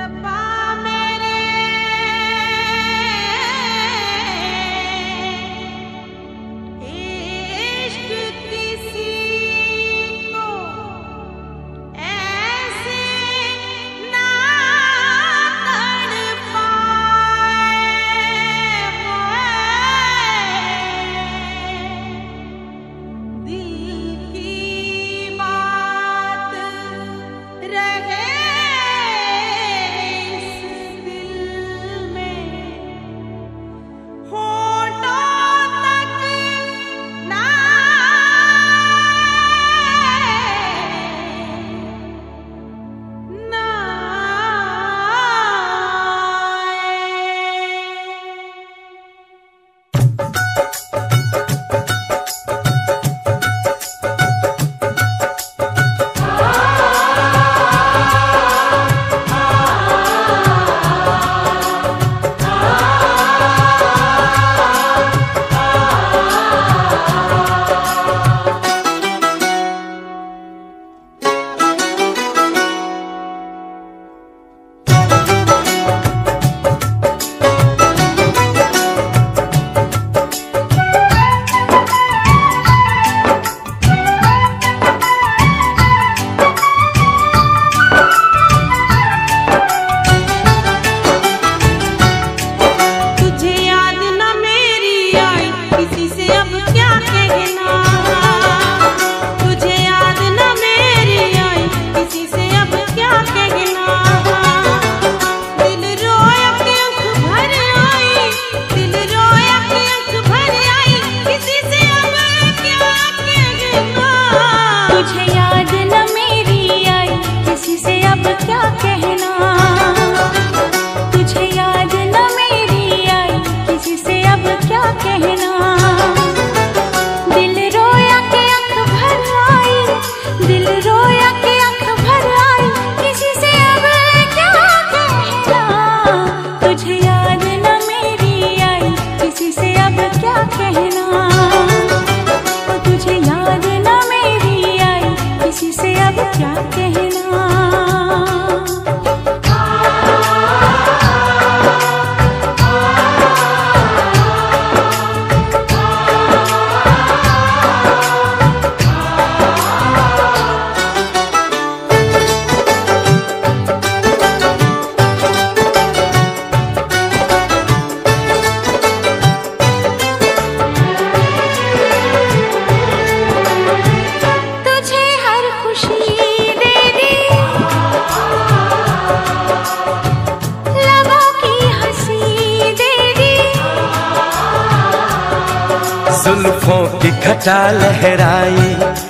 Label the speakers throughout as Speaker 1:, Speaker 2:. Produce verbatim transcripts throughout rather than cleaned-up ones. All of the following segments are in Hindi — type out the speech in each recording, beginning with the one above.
Speaker 1: जुल्फों की घटा लहराई,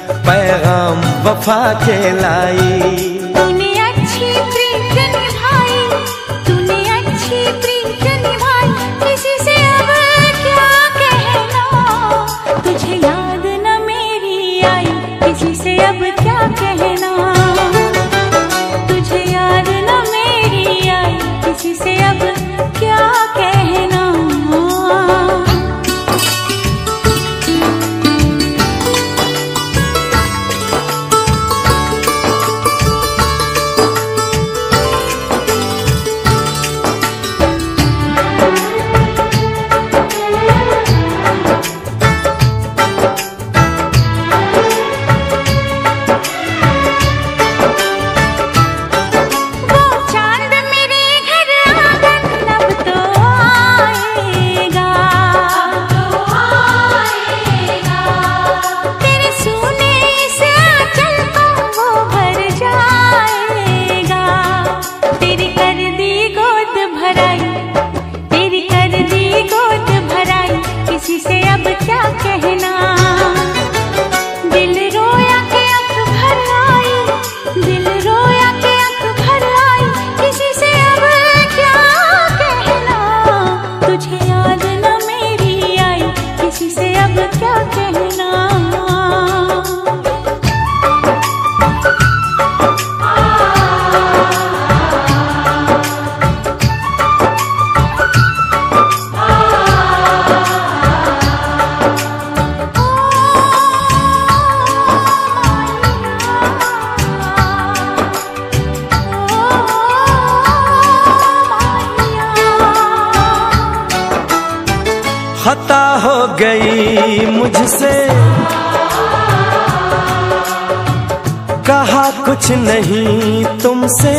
Speaker 1: पैगाम वफा के लाई।
Speaker 2: तूने अच्छी प्रीत निभाई, तूने अच्छी प्रीत निभाई, किसी से अब क्या कहना। तुझे याद न मेरी आई, किसी से अब क्या कहना। तुझे याद न मेरी आई, किसी से अब क्या कहना।
Speaker 1: खता हो गई मुझसे, कहा कुछ नहीं तुमसे,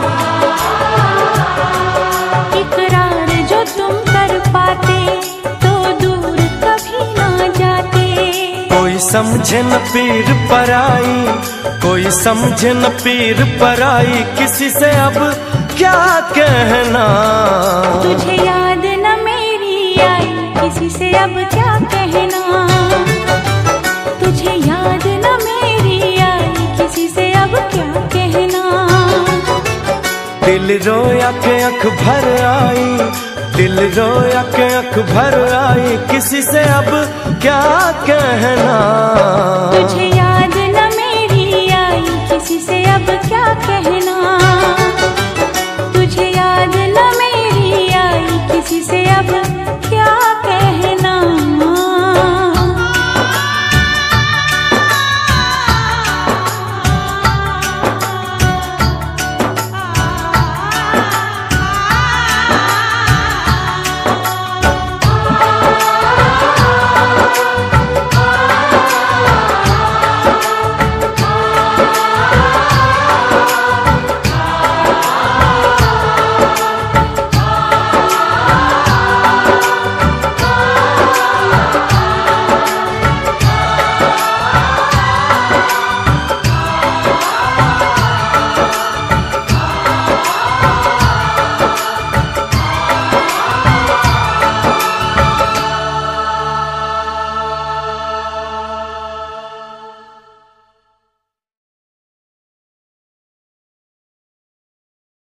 Speaker 2: इकरार जो तुम कर पाते तो दूर कभी ना जाते।
Speaker 1: कोई समझे न पीर पराई, कोई समझे न पीर पराई, किसी से अब क्या कहना।
Speaker 2: तुझे याद न मेरी आई, किसी से अब क्या कहना। तुझे याद न मेरी आई, किसी से अब क्या कहना।
Speaker 1: दिल रोया के अख भर आई, दिल रोया के अख भर आई, किसी से अब क्या कहना।